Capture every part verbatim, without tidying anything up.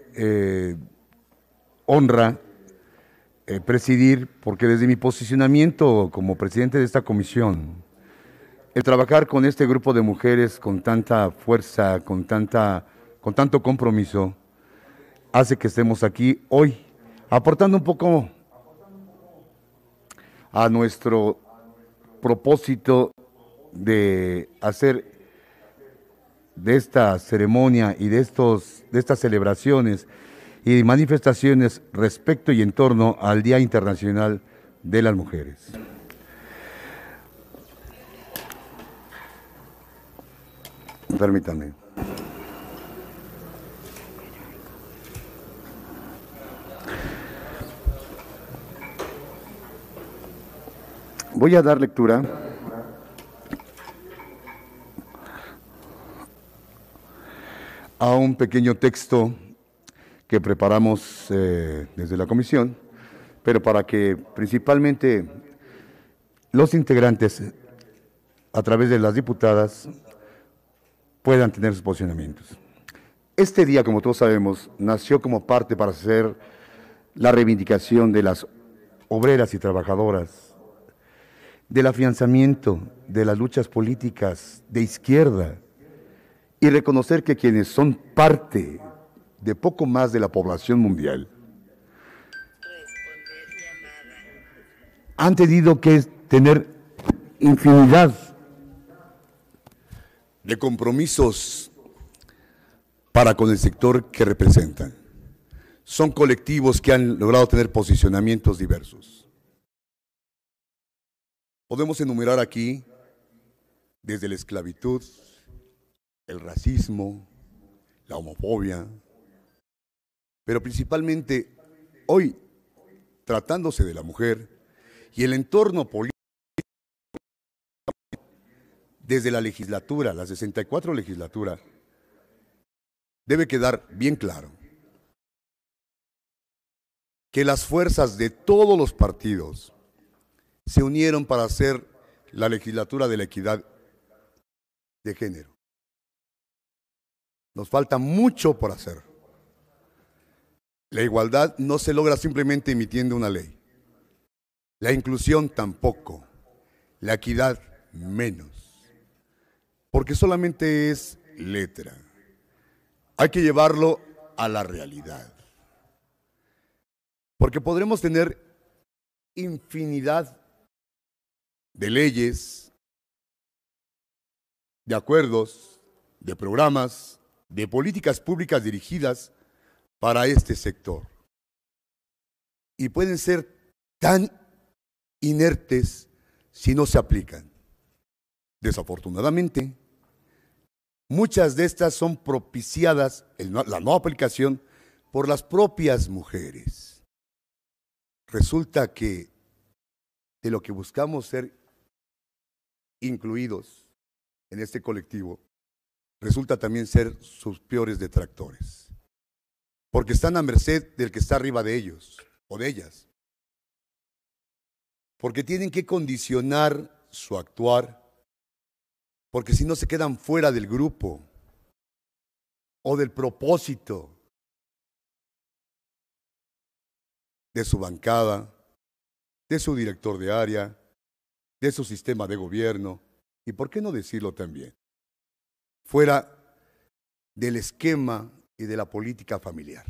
eh, honra eh, presidir, porque desde mi posicionamiento como presidente de esta comisión, el trabajar con este grupo de mujeres con tanta fuerza, con, tanta, con tanto compromiso, hace que estemos aquí hoy, aportando un poco a nuestro propósito de hacer de esta ceremonia y de, estos, de estas celebraciones y manifestaciones respecto y en torno al Día Internacional de las Mujeres. Permítanme. Voy a dar lectura a un pequeño texto que preparamos eh, desde la comisión, pero para que principalmente los integrantes, a través de las diputadas, puedan tener sus posicionamientos. Este día, como todos sabemos, nació como parte para hacer la reivindicación de las obreras y trabajadoras, del afianzamiento de las luchas políticas de izquierda y reconocer que quienes son parte de poco más de la población mundial han tenido que tener infinidad de compromisos para con el sector que representan. Son colectivos que han logrado tener posicionamientos diversos. Podemos enumerar aquí desde la esclavitud, el racismo, la homofobia, pero principalmente hoy, tratándose de la mujer y el entorno político, desde la legislatura, la sesenta y cuatro legislatura, debe quedar bien claro que las fuerzas de todos los partidos se unieron para hacer la legislatura de la equidad de género. Nos falta mucho por hacer. La igualdad no se logra simplemente emitiendo una ley. La inclusión tampoco. La equidad menos. Porque solamente es letra. Hay que llevarlo a la realidad. Porque podremos tener infinidad de leyes, de acuerdos, de programas, de políticas públicas dirigidas para este sector. Y pueden ser tan inertes si no se aplican. Desafortunadamente, muchas de estas son propiciadas, la no aplicación, por las propias mujeres. Resulta que de lo que buscamos ser incluidos en este colectivo, resulta también ser sus peores detractores. Porque están a merced del que está arriba de ellos o de ellas. Porque tienen que condicionar su actuar, porque si no se quedan fuera del grupo o del propósito de su bancada, de su director de área, de su sistema de gobierno, y por qué no decirlo también, fuera del esquema y de la política familiar.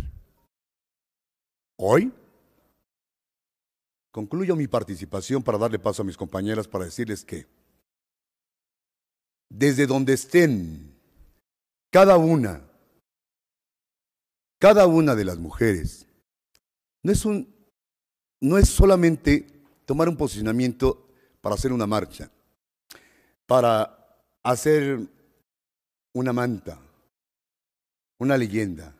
Hoy concluyo mi participación para darle paso a mis compañeras para decirles que desde donde estén cada una, cada una de las mujeres, no es un, no es solamente tomar un posicionamiento para hacer una marcha, para hacer una manta, una leyenda.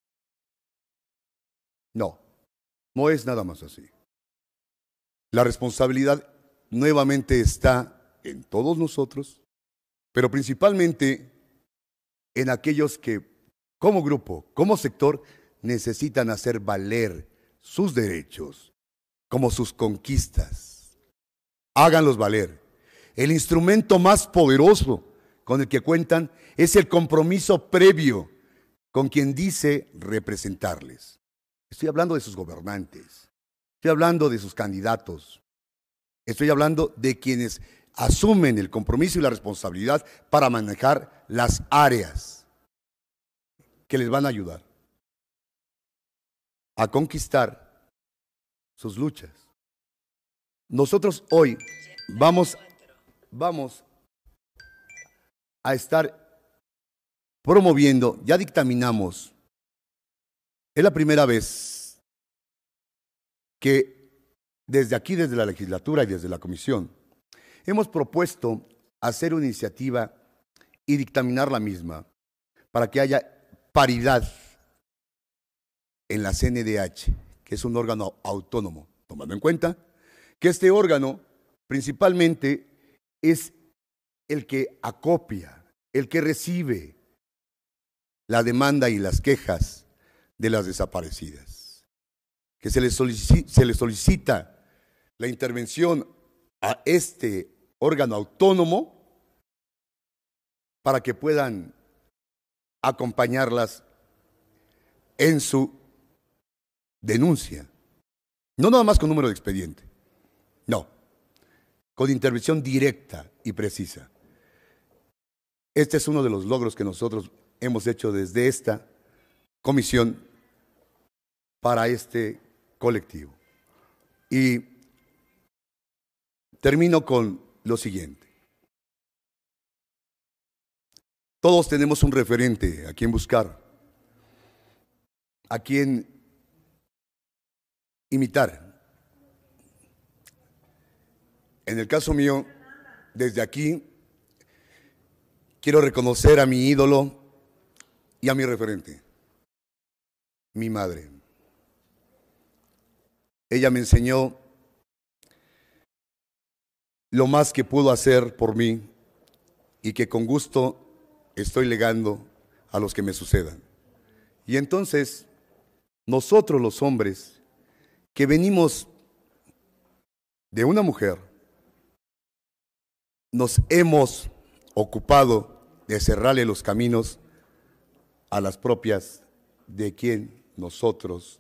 No, no es nada más así. La responsabilidad nuevamente está en todos nosotros, pero principalmente en aquellos que, como grupo, como sector, necesitan hacer valer sus derechos, como sus conquistas. Háganlos valer. El instrumento más poderoso con el que cuentan es el compromiso previo con quien dice representarles. Estoy hablando de sus gobernantes, estoy hablando de sus candidatos, estoy hablando de quienes asumen el compromiso y la responsabilidad para manejar las áreas que les van a ayudar a conquistar sus luchas. Nosotros hoy vamos, vamos a estar promoviendo, ya dictaminamos, es la primera vez que desde aquí, desde la legislatura y desde la comisión, hemos propuesto hacer una iniciativa y dictaminar la misma para que haya paridad en la C N D H, que es un órgano autónomo, tomando en cuenta que este órgano principalmente es el que acopia, el que recibe la demanda y las quejas de las desaparecidas, que se les solicita, se les solicita la intervención a este órgano autónomo para que puedan acompañarlas en su denuncia. No nada más con número de expediente, no, con intervención directa y precisa. Este es uno de los logros que nosotros hemos hecho desde esta comisión para este colectivo. Y termino con lo siguiente. Todos tenemos un referente a quien buscar, a quien imitar. En el caso mío, desde aquí, quiero reconocer a mi ídolo y a mi referente, mi madre. Ella me enseñó lo más que pudo hacer por mí y que con gusto estoy legando a los que me sucedan. Y entonces, nosotros los hombres que venimos de una mujer, nos hemos ocupado de cerrarle los caminos a las propias de quien nosotros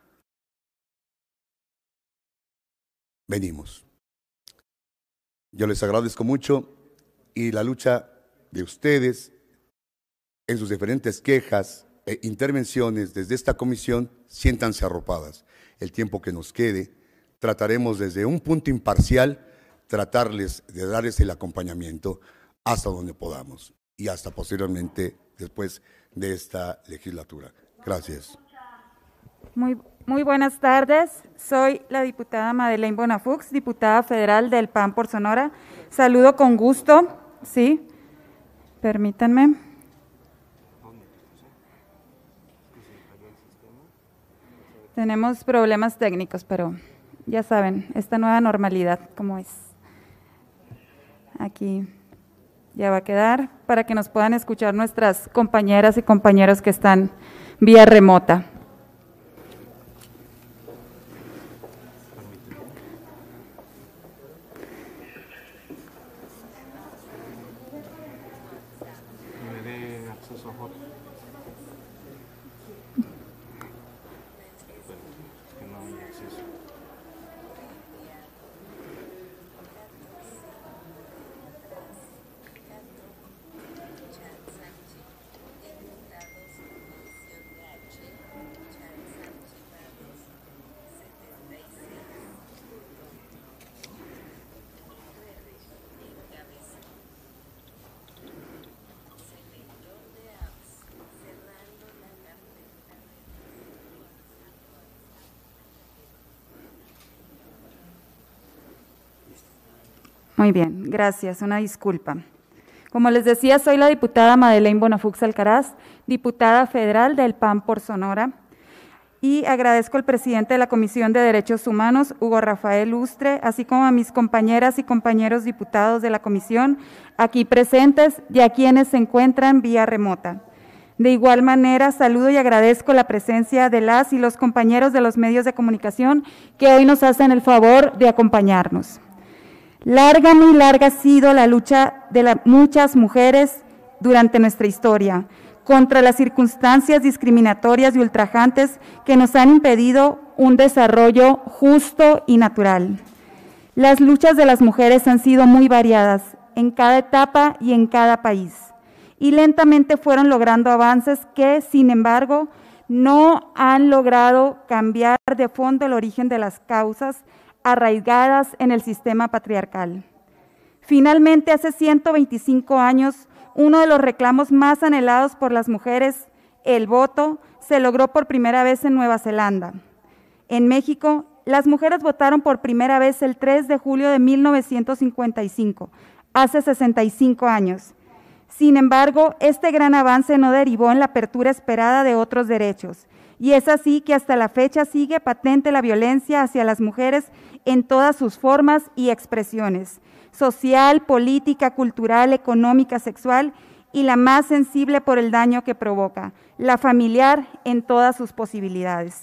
venimos. Yo les agradezco mucho y la lucha de ustedes en sus diferentes quejas e intervenciones desde esta comisión, siéntanse arropadas. El tiempo que nos quede, trataremos desde un punto imparcial, tratarles de darles el acompañamiento hasta donde podamos y hasta posteriormente después de esta legislatura. Gracias. Muy, muy buenas tardes. Soy la diputada Madeleine Bonafux, diputada federal del P A N por Sonora. Saludo con gusto, sí, permítanme. Tenemos problemas técnicos, pero ya saben, esta nueva normalidad, ¿cómo es? Aquí ya va a quedar para que nos puedan escuchar nuestras compañeras y compañeros que están vía remota. Muy bien, gracias, una disculpa. Como les decía, soy la diputada Madeleine Bonafux Alcaraz, diputada federal del P A N por Sonora, y agradezco al presidente de la Comisión de Derechos Humanos, Hugo Rafael Lustre, así como a mis compañeras y compañeros diputados de la comisión aquí presentes y a quienes se encuentran vía remota. De igual manera, saludo y agradezco la presencia de las y los compañeros de los medios de comunicación que hoy nos hacen el favor de acompañarnos. Larga, muy larga ha sido la lucha de la, muchas mujeres durante nuestra historia, contra las circunstancias discriminatorias y ultrajantes que nos han impedido un desarrollo justo y natural. Las luchas de las mujeres han sido muy variadas en cada etapa y en cada país, y lentamente fueron logrando avances que, sin embargo, no han logrado cambiar de fondo el origen de las causas arraigadas en el sistema patriarcal. Finalmente, hace ciento veinticinco años, uno de los reclamos más anhelados por las mujeres, el voto, se logró por primera vez en Nueva Zelanda. En México, las mujeres votaron por primera vez el tres de julio de mil novecientos cincuenta y cinco, hace sesenta y cinco años. Sin embargo, este gran avance no derivó en la apertura esperada de otros derechos, y es así que hasta la fecha sigue patente la violencia hacia las mujeres en todas sus formas y expresiones, social, política, cultural, económica, sexual, y la más sensible por el daño que provoca, la familiar en todas sus posibilidades.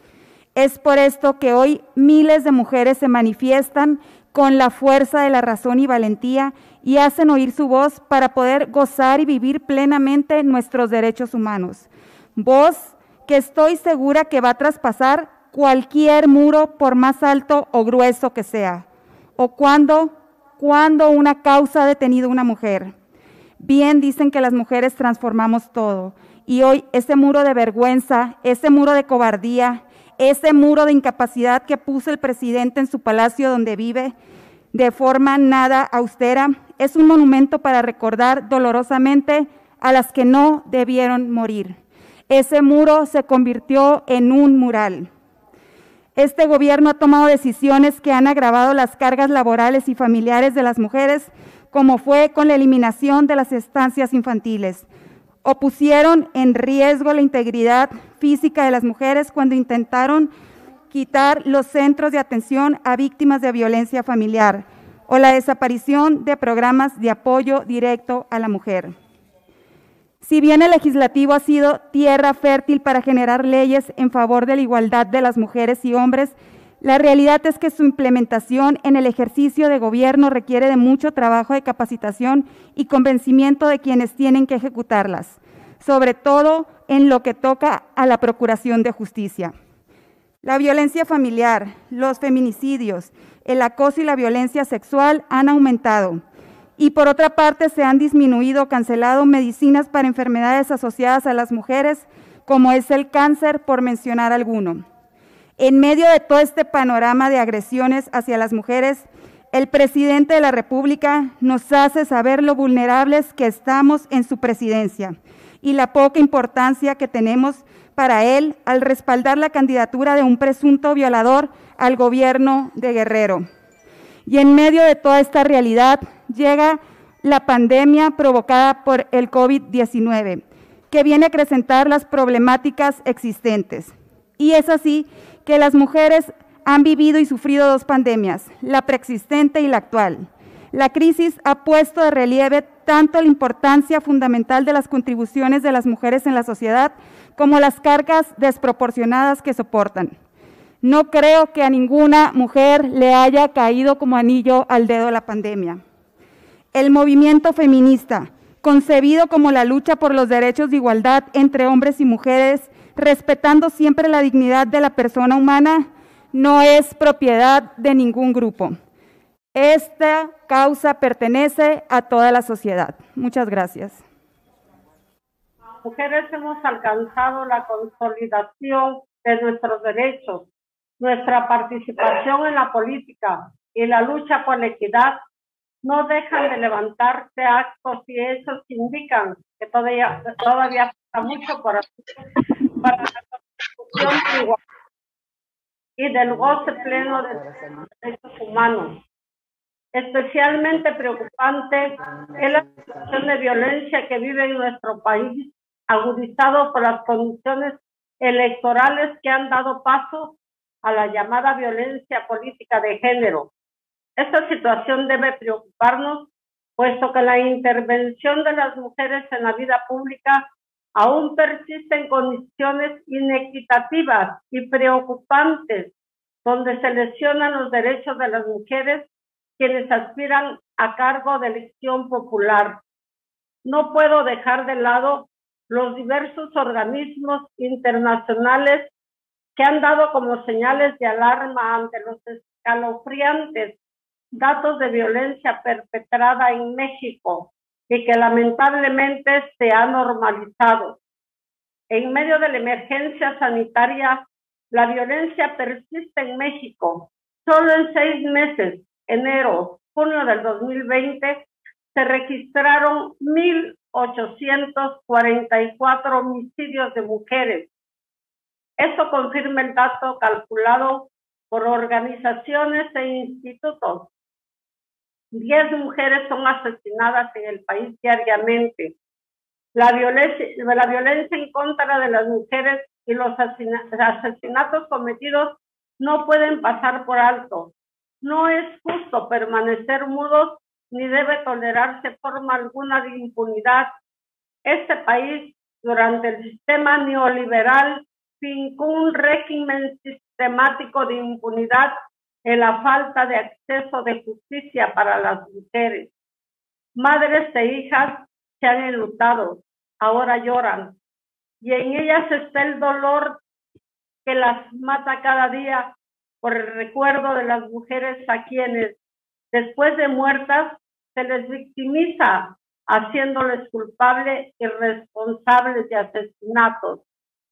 Es por esto que hoy miles de mujeres se manifiestan con la fuerza de la razón y valentía y hacen oír su voz para poder gozar y vivir plenamente nuestros derechos humanos. Voz que estoy segura que va a traspasar cualquier muro, por más alto o grueso que sea. O cuando, cuando una causa ha detenido a una mujer. Bien dicen que las mujeres transformamos todo, y hoy ese muro de vergüenza, ese muro de cobardía, ese muro de incapacidad que puso el presidente en su palacio donde vive, de forma nada austera, es un monumento para recordar dolorosamente a las que no debieron morir. Ese muro se convirtió en un mural. Este gobierno ha tomado decisiones que han agravado las cargas laborales y familiares de las mujeres, como fue con la eliminación de las estancias infantiles. O pusieron en riesgo la integridad física de las mujeres cuando intentaron quitar los centros de atención a víctimas de violencia familiar, o la desaparición de programas de apoyo directo a la mujer. Si bien el legislativo ha sido tierra fértil para generar leyes en favor de la igualdad de las mujeres y hombres, la realidad es que su implementación en el ejercicio de gobierno requiere de mucho trabajo de capacitación y convencimiento de quienes tienen que ejecutarlas, sobre todo en lo que toca a la procuración de justicia. La violencia familiar, los feminicidios, el acoso y la violencia sexual han aumentado. Y por otra parte, se han disminuido o cancelado medicinas para enfermedades asociadas a las mujeres, como es el cáncer, por mencionar alguno. En medio de todo este panorama de agresiones hacia las mujeres, el presidente de la República nos hace saber lo vulnerables que estamos en su presidencia y la poca importancia que tenemos para él al respaldar la candidatura de un presunto violador al gobierno de Guerrero. Y en medio de toda esta realidad llega la pandemia provocada por el COVID diecinueve, que viene a acrecentar las problemáticas existentes. Y es así que las mujeres han vivido y sufrido dos pandemias, la preexistente y la actual. La crisis ha puesto de relieve tanto la importancia fundamental de las contribuciones de las mujeres en la sociedad como las cargas desproporcionadas que soportan. No creo que a ninguna mujer le haya caído como anillo al dedo la pandemia. El movimiento feminista, concebido como la lucha por los derechos de igualdad entre hombres y mujeres, respetando siempre la dignidad de la persona humana, no es propiedad de ningún grupo. Esta causa pertenece a toda la sociedad. Muchas gracias. Las mujeres hemos alcanzado la consolidación de nuestros derechos, nuestra participación en la política y la lucha por la equidad no dejan de levantarse actos y hechos que indican que todavía, todavía falta mucho por hacer para la consecución de igualdad y del goce pleno de los derechos humanos. Especialmente preocupante es la situación de violencia que vive en nuestro país, agudizado por las condiciones electorales que han dado paso a la llamada violencia política de género. Esta situación debe preocuparnos, puesto que la intervención de las mujeres en la vida pública aún persiste en condiciones inequitativas y preocupantes, donde se lesionan los derechos de las mujeres quienes aspiran a cargo de elección popular. No puedo dejar de lado los diversos organismos internacionales que han dado como señales de alarma ante los escalofriantes datos de violencia perpetrada en México y que lamentablemente se ha normalizado. En medio de la emergencia sanitaria, la violencia persiste en México. Solo en seis meses, enero, junio del dos mil veinte, se registraron mil ochocientos cuarenta y cuatro homicidios de mujeres. Esto confirma el dato calculado por organizaciones e institutos. Diez mujeres son asesinadas en el país diariamente. La violencia, la violencia en contra de las mujeres y los asesinatos cometidos no pueden pasar por alto. No es justo permanecer mudos ni debe tolerarse forma alguna de impunidad. Este país, durante el sistema neoliberal, fincó un régimen sistemático de impunidad en la falta de acceso de justicia para las mujeres. Madres e hijas se han enlutado, ahora lloran, y en ellas está el dolor que las mata cada día por el recuerdo de las mujeres a quienes, después de muertas, se les victimiza, haciéndoles culpables y responsables de asesinatos.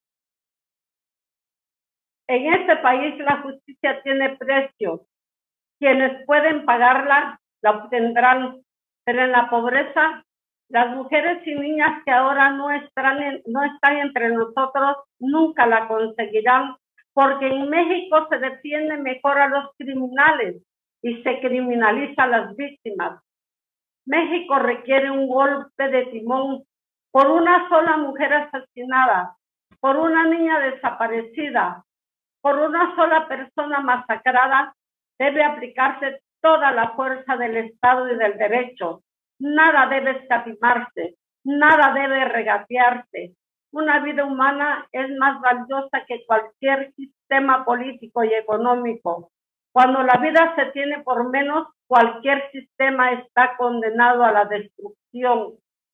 En este país la justicia tiene precio. Quienes pueden pagarla la obtendrán, pero en la pobreza, las mujeres y niñas que ahora no están, en, no están entre nosotros nunca la conseguirán, porque en México se defiende mejor a los criminales y se criminaliza a las víctimas. México requiere un golpe de timón por una sola mujer asesinada, por una niña desaparecida, por una sola persona masacrada. Debe aplicarse toda la fuerza del Estado y del derecho. Nada debe escatimarse, nada debe regatearse. Una vida humana es más valiosa que cualquier sistema político y económico. Cuando la vida se tiene por menos, cualquier sistema está condenado a la destrucción.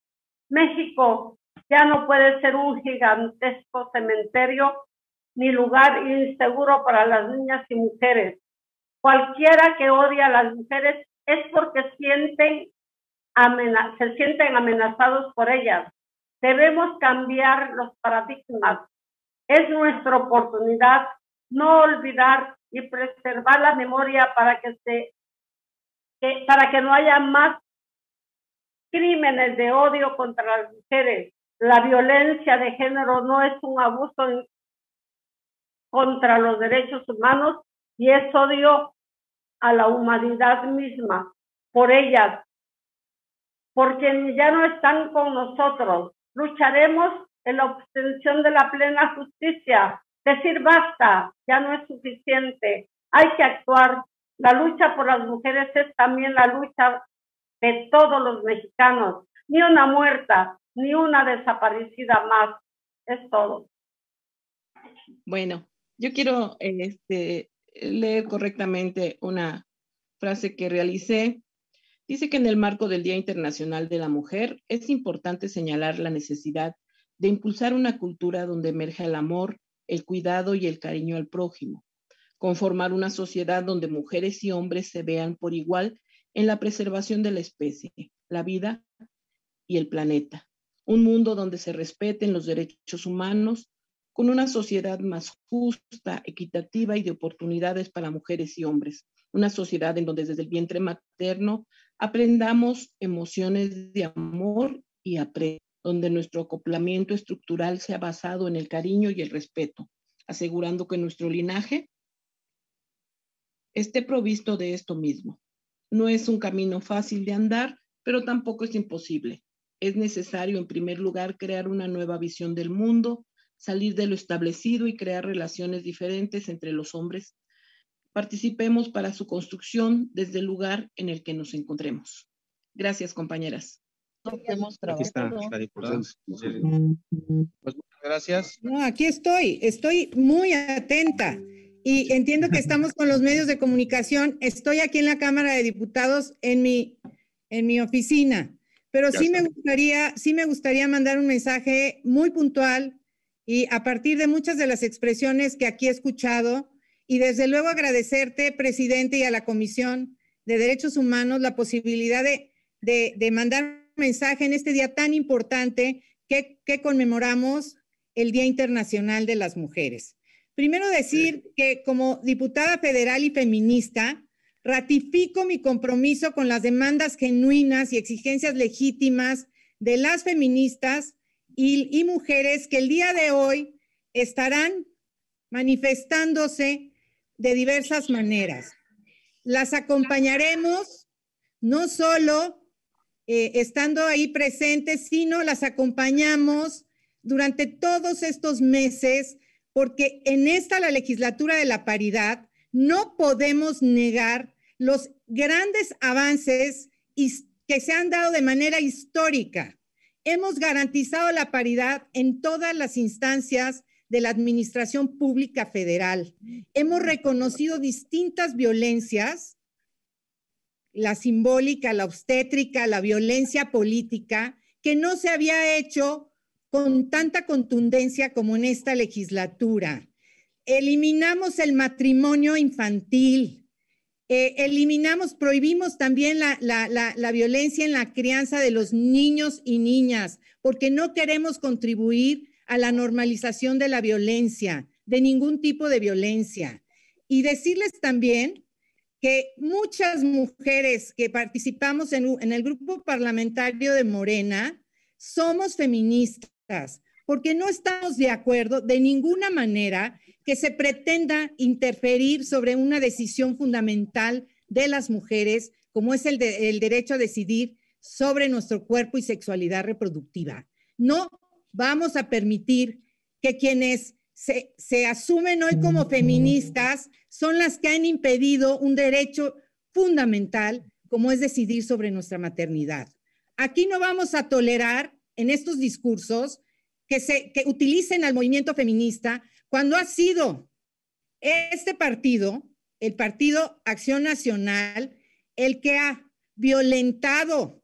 México ya no puede ser un gigantesco cementerio ni lugar inseguro para las niñas y mujeres. Cualquiera que odia a las mujeres es porque sienten amena- se sienten amenazados por ellas. Debemos cambiar los paradigmas. Es nuestra oportunidad no olvidar y preservar la memoria para que se que, para que no haya más crímenes de odio contra las mujeres. La violencia de género no es un abuso en, contra los derechos humanos y es odio a la humanidad misma por ellas, porque ya no están con nosotros. Lucharemos en la obtención de la plena justicia. Decir basta ya no es suficiente. Hay que actuar. La lucha por las mujeres es también la lucha de todos los mexicanos. Ni una muerta, ni una desaparecida más. Es todo. Bueno, yo quiero este, leer correctamente una frase que realicé. Dice que en el marco del Día Internacional de la Mujer es importante señalar la necesidad de impulsar una cultura donde emerja el amor, el cuidado y el cariño al prójimo, conformar una sociedad donde mujeres y hombres se vean por igual en la preservación de la especie, la vida y el planeta, un mundo donde se respeten los derechos humanos, con una sociedad más justa, equitativa y de oportunidades para mujeres y hombres, una sociedad en donde desde el vientre materno aprendamos emociones de amor y aprecio, donde nuestro acoplamiento estructural sea basado en el cariño y el respeto, asegurando que nuestro linaje esté provisto de esto mismo. No es un camino fácil de andar, pero tampoco es imposible. Es necesario, en primer lugar, crear una nueva visión del mundo, salir de lo establecido y crear relaciones diferentes entre los hombres. Participemos para su construcción desde el lugar en el que nos encontremos. Gracias, compañeras. Hemos Aquí está la diputada. Pues muchas gracias. No, aquí estoy, estoy muy atenta y entiendo que estamos con los medios de comunicación. Estoy aquí en la Cámara de Diputados en mi, en mi oficina, pero sí me gustaría, sí me gustaría mandar un mensaje muy puntual y a partir de muchas de las expresiones que aquí he escuchado, y desde luego agradecerte, presidente, y a la Comisión de Derechos Humanos la posibilidad de, de, de mandar un mensaje en este día tan importante que, que conmemoramos el Día Internacional de las Mujeres. Primero decir que como diputada federal y feminista, ratifico mi compromiso con las demandas genuinas y exigencias legítimas de las feministas y, y mujeres que el día de hoy estarán manifestándose de diversas maneras. Las acompañaremos no solo eh, estando ahí presentes, sino las acompañamos durante todos estos meses, porque en esta, la legislatura de la paridad, no podemos negar los grandes avances que se han dado de manera histórica. Hemos garantizado la paridad en todas las instancias de la Administración Pública Federal. Hemos reconocido distintas violencias, la simbólica, la obstétrica, la violencia política, que no se había hecho con tanta contundencia como en esta legislatura. Eliminamos el matrimonio infantil, eh, eliminamos, prohibimos también la, la, la, la violencia en la crianza de los niños y niñas, porque no queremos contribuir a la normalización de la violencia, de ningún tipo de violencia. Y decirles también que muchas mujeres que participamos en, en el grupo parlamentario de Morena somos feministas, porque no estamos de acuerdo de ninguna manera que se pretenda interferir sobre una decisión fundamental de las mujeres, como es el, de, el derecho a decidir sobre nuestro cuerpo y sexualidad reproductiva. No vamos a permitir que quienes se, se asumen hoy como feministas son las que han impedido un derecho fundamental como es decidir sobre nuestra maternidad. Aquí no vamos a tolerar en estos discursos que, se, que utilicen al movimiento feminista cuando ha sido este partido, el Partido Acción Nacional, el que ha violentado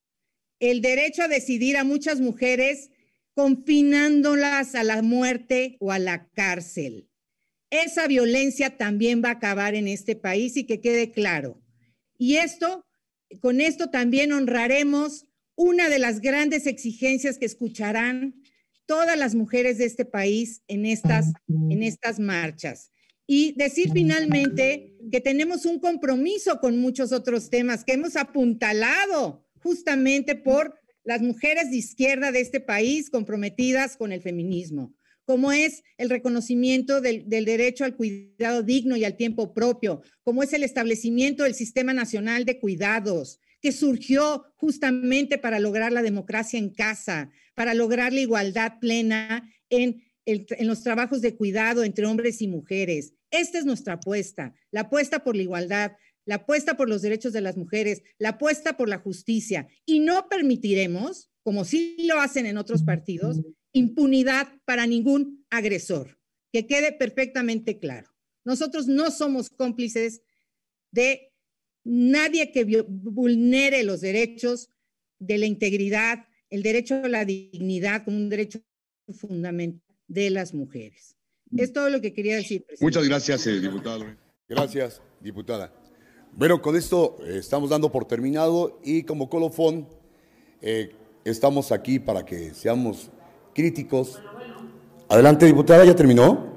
el derecho a decidir a muchas mujeres, confinándolas a la muerte o a la cárcel. Esa violencia también va a acabar en este país y que quede claro. Y esto, con esto también honraremos una de las grandes exigencias que escucharán todas las mujeres de este país en estas, en estas marchas. Y decir finalmente que tenemos un compromiso con muchos otros temas que hemos apuntalado justamente por las mujeres de izquierda de este país comprometidas con el feminismo, como es el reconocimiento del, del derecho al cuidado digno y al tiempo propio, como es el establecimiento del Sistema Nacional de Cuidados, que surgió justamente para lograr la democracia en casa, para lograr la igualdad plena en, el, en los trabajos de cuidado entre hombres y mujeres. Esta es nuestra apuesta, la apuesta por la igualdad, la apuesta por los derechos de las mujeres, la apuesta por la justicia. Y no permitiremos, como sí lo hacen en otros partidos, impunidad para ningún agresor. Que quede perfectamente claro. Nosotros no somos cómplices de nadie que vulnere los derechos de la integridad, el derecho a la dignidad como un derecho fundamental de las mujeres. Es todo lo que quería decir, presidente. Muchas gracias, eh, diputado. Gracias, diputada. Bueno, con esto eh, estamos dando por terminado y como colofón eh, estamos aquí para que seamos críticos. Adelante, diputada, ¿ya terminó?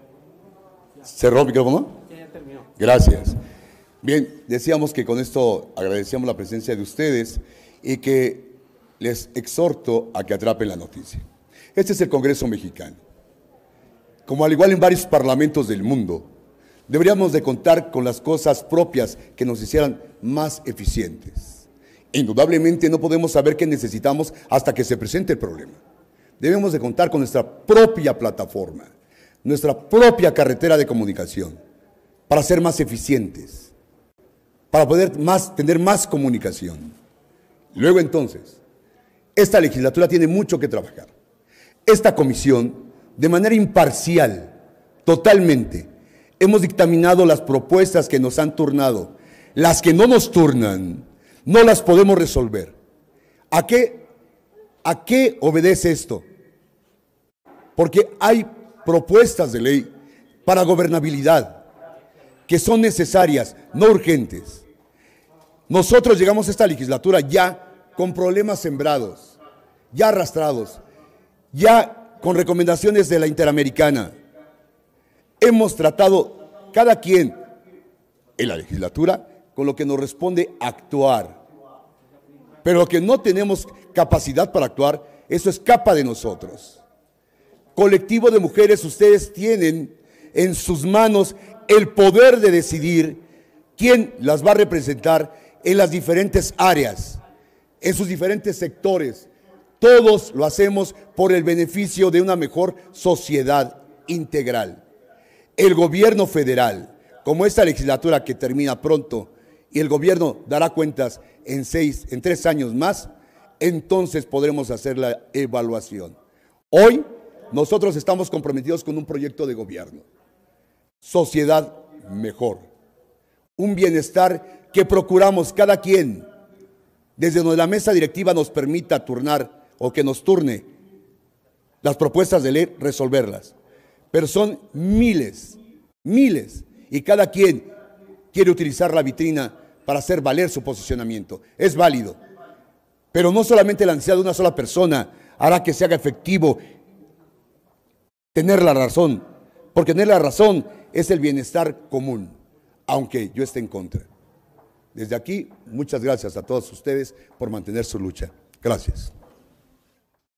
¿Cerró el micrófono? Ya terminó. Gracias. Bien, decíamos que con esto agradecemos la presencia de ustedes y que les exhorto a que atrapen la noticia. Este es el Congreso mexicano. Como al igual en varios parlamentos del mundo, deberíamos de contar con las cosas propias que nos hicieran más eficientes. Indudablemente no podemos saber qué necesitamos hasta que se presente el problema. Debemos de contar con nuestra propia plataforma, nuestra propia carretera de comunicación, para ser más eficientes, para poder más, tener más comunicación. Luego entonces, esta legislatura tiene mucho que trabajar. Esta comisión, de manera imparcial, totalmente, hemos dictaminado las propuestas que nos han turnado. Las que no nos turnan, no las podemos resolver. ¿A qué, a qué obedece esto? Porque hay propuestas de ley para gobernabilidad que son necesarias, no urgentes. Nosotros llegamos a esta legislatura ya con problemas sembrados, ya arrastrados, ya con recomendaciones de la Interamericana. Hemos tratado cada quien en la legislatura con lo que nos responde actuar. Pero lo que no tenemos capacidad para actuar, eso escapa de nosotros. Colectivo de mujeres, ustedes tienen en sus manos el poder de decidir quién las va a representar en las diferentes áreas, en sus diferentes sectores. Todos lo hacemos por el beneficio de una mejor sociedad integral. El gobierno federal, como esta legislatura que termina pronto, y el gobierno dará cuentas en seis, en tres años más, entonces podremos hacer la evaluación. Hoy nosotros estamos comprometidos con un proyecto de gobierno, sociedad mejor, un bienestar que procuramos cada quien, desde donde la mesa directiva nos permita turnar o que nos turne las propuestas de ley, resolverlas. Pero son miles, miles, y cada quien quiere utilizar la vitrina para hacer valer su posicionamiento. Es válido, pero no solamente la necesidad de una sola persona hará que se haga efectivo tener la razón, porque tener la razón es el bienestar común, aunque yo esté en contra. Desde aquí, muchas gracias a todos ustedes por mantener su lucha. Gracias.